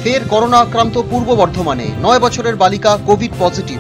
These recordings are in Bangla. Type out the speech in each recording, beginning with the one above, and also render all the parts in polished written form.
ফের করোনা আক্রান্ত পূর্ব বর্ধমানে 9 বছরের বালিকা কোভিড পজিটিভ।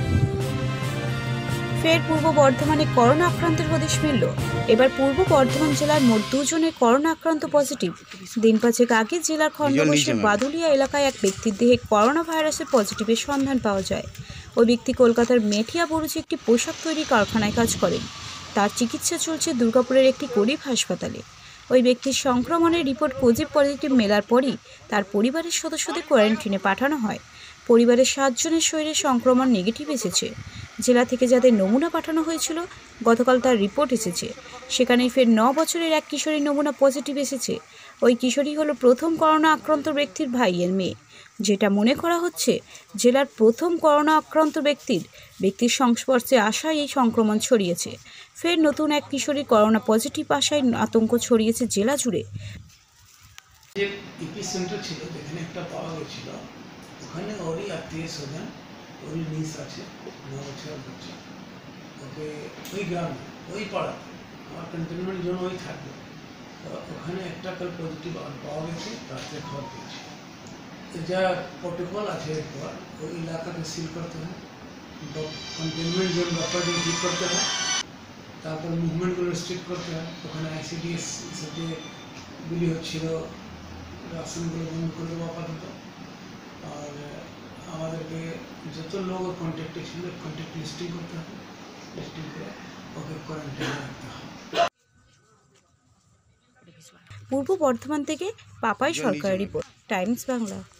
ফের পূর্ব বর্ধমানে করোনা আক্রান্তের হদিশ মিলল। এবার পূর্ব বর্ধমান জেলার মোট 2 জনের করোনা আক্রান্ত পজিটিভ। দিন পাঁচেক আগে জেলার খণ্ডঘোষের বাদুলিয়া এলাকায় এক ব্যক্তির দেহে করোনা ভাইরাসের পজিটিভের সন্ধান পাওয়া যায়। ওই ব্যক্তি কলকাতার মেঠিয়া বুরুজে একটি পোশাক তৈরি কারখানায় কাজ করেন। তার চিকিৎসা চলছে দুর্গাপুরের একটি গরিব হাসপাতালে। ওই ব্যক্তির সংক্রমণের রিপোর্ট পজিটিভ মেলার পরই তার পরিবারের সদস্যদের কোয়ারেন্টিনে পাঠানো হয়। পরিবারের 7 জনের শরীরে সংক্রমণ নেগেটিভ এসেছে। জেলা থেকে যাদের নমুনা পাঠানো হয়েছিল গতকাল তার রিপোর্ট এসেছে। সেখানেই ফের 9 বছরের এক কিশোরীর নমুনা পজিটিভ এসেছে। ওই কিশোরী হলো প্রথম করোনা আক্রান্ত ব্যক্তির ভাইয়ের মেয়ে। যেটা মনে করা হচ্ছে জেলার প্রথম করোনা আক্রান্ত ব্যক্তির সংস্পর্শে আসায় এই সংক্রমণ ছড়িয়েছে। ফের নতুন এক কিশোরী করোনা পজিটিভ আসায় আতঙ্ক ছড়িয়েছে জেলা জুড়ে। যে এপিসেন্টার ছিল যেখানে একটা পাওয়া গেছিল, ওখানে ওরই আত্মীয় স্বজন, ওরই নিস আছে, 9 বছরের বাচ্চা। ওকে ওই গ্রামে, ওই পাড়া, আমার কন্টেনমেন্ট জোন ওই থাকবে। ওখানে একটা কাল পজিটিভ পাওয়া গেছে, রাত্রে খবর পেয়েছে। যা প্রোটোকল আছে এরপর ওই এলাকাকে সিল করতে হয়, কন্টেনমেন্ট জোন বাফার ঠিক করতে হয়, তারপর মুভমেন্টগুলো রেস্ট্রিক্ট করতে হয়। ওখানে আইসিডিএস সাথে গুলি হচ্ছিল, রাশনগুলো বন্ধ করে দেবো আপাতত। আর আমাদেরকে যত লোক কন্ট্যাক্টে ছিল কন্ট্যাক্ট লিস্টিং করতে হবে, লিস্টিং করে ওকে কোয়ারেন্টাইনে রাখতে হবে। পূর্ব বর্ধমান থেকে পাপাই সরকারের রিপোর্ট, টাইমস বাংলা।